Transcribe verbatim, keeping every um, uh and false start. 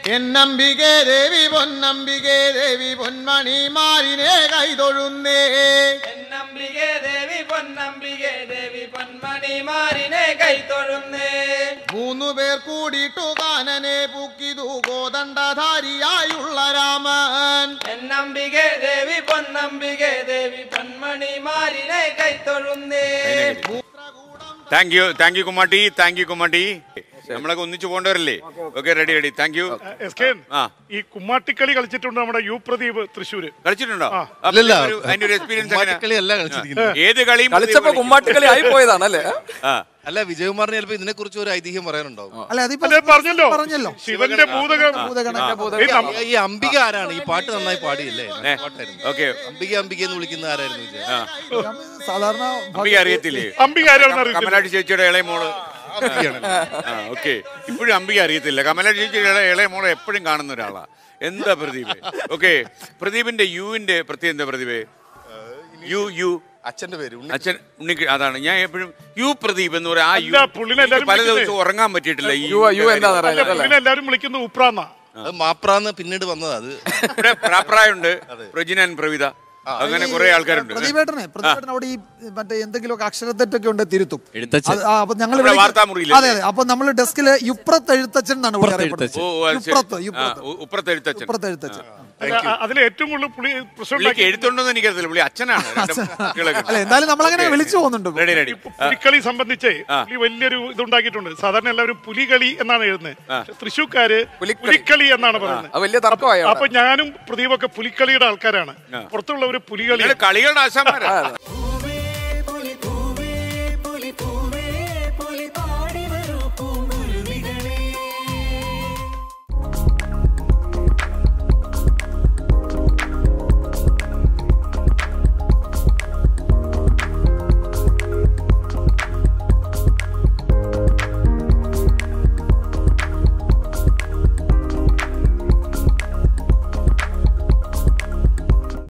എന്നംബികേ ദേവി പൊന്നംബികേ ദേവി പൊന്മണി മാറിനെ കൈതൊഴുന്നേ എന്നംബികേ ദേവി പൊന്നംബികേ ദേവി പൊന്മണി മാറിനെ കൈതൊഴുന്നേ മൂന്നു പേർ കൂടിയിട്ടു കാനനെ പൂക്കിതു കോദണ്ഡധാരിയായുള്ള രാമൻ എന്നംബികേ ദേവി പൊന്നംബികേ ദേവി പൊന്മണി മാറിനെ കൈതൊഴുന്നേ. താങ്ക് യു താങ്ക് യു കുമ്മാട്ടി താങ്ക് യു കുമ്മാട്ടി നമ്മളൊക്കെ ഒന്നിച്ചു പോകേണ്ടവരല്ലേ? Okay ready ready thank you. ഈ കുമ്മാട്ടിക്കളി കളിച്ചിട്ടുണ്ട് നമ്മുടെ യു പ്രദീപ് തൃശ്ശൂര്. കളിച്ചിട്ടുണ്ടോ? അതിന്റെ ഒരു എക്സ്പീരിയൻസ് ഏത് കളിയും കളിച്ചപ്പോ കുമ്മാട്ടിക്കളി ആയി പോയതാണല്ലേ? അല്ല, വിജയകുമാറിന് ചിലപ്പോ ഇതിനെ കുറിച്ച് ഒരു ഐതിഹ്യം പറയാനുണ്ടാവും. പറഞ്ഞല്ലോ പറഞ്ഞല്ലോ ശിവന്റെ ഭൂതകം. ഈ അംബിക ആരാണ്? ഈ പാട്ട് നന്നായി പാടിയില്ലേ? ഓക്കെ, അംബിക അംബിക എന്ന് വിളിക്കുന്ന ആരായിരുന്നു വിജയ? സാധാരണ അംബിക അറിയത്തില്ലേ? അംബിക ആരാണെന്ന് കമലാടി ചേച്ചിയുടെ ഇളയ മോള്. ഓക്കെ, ഇപ്പോഴും അംബിക അറിയത്തില്ല. കമലാടി ചേച്ചിയുടെ ഇളയ മോളെ എപ്പോഴും കാണുന്ന ഒരാളാ. എന്താ പ്രദീപ്? ഓക്കെ, പ്രദീപിന്റെ യുവിന്റെ പ്രത്യേകം എന്താ പ്രദീപ്? യു യു അച്ഛന്റെ പേര് അച്ഛൻ ഉണ്ണിക്ക്. അതാണ് ഞാൻ എപ്പോഴും യു പ്രദീപ് എന്ന് പറയാം. ആ യു പുള്ളിനെ പല ദിവസവും ഉറങ്ങാൻ പറ്റിയിട്ടില്ല. യു എല്ലാരും വിളിക്കുന്ന ഉപ്രാന്ന. മാപ്രാന്ന് പിന്നീട് വന്നത്. അത് ഇവിടെ പ്രാപ്രായുണ്ട്, പ്രജിനൻ പ്രവിത, അങ്ങനെ കുറെ ആൾക്കാരുണ്ട്. പ്രതിഭേട്ടനെ പ്രതിഭേട്ടൻ അവിടെ ഈ മറ്റേ എന്തെങ്കിലുമൊക്കെ അക്ഷരത്തെറ്റൊക്കെ ഉണ്ട് തിരുത്തും. അപ്പൊ ഞങ്ങൾ വാർത്താമുറിയിൽ അതെ അതെ അപ്പൊ നമ്മള് ഡെസ്കില് യുപ്രത്ത് എഴുത്തച്ഛൻ എന്നാണ് എഴുത്തച്ഛൻ. അതിൽ ഏറ്റവും കൂടുതൽ പുള്ളി പ്രശ്നം എഴുത്തുണ്ടോന്ന് എനിക്കറിയില്ല. പുള്ളി അച്ഛനാണ്. എന്തായാലും നമ്മളങ്ങനെ വിളിച്ചു പോകുന്നുണ്ട്. പുലിക്കളി സംബന്ധിച്ച് പുലി വലിയൊരു ഇതുണ്ടാക്കിയിട്ടുണ്ട്. സാധാരണ എല്ലാവരും പുലികളി എന്നാണ് എഴുതുന്നത്. തൃശ്ശൂർക്കാര് പുലിക്കളി എന്നാണ് പറയുന്നത്. വലിയ തർക്കമായി. അപ്പൊ ഞാനും പ്രദീപൊക്കെ പുലിക്കളിയുടെ ആൾക്കാരാണ്. പുറത്തുള്ള ഒരു പുലികളി കളികളുടെ ആശാന്മാരാ.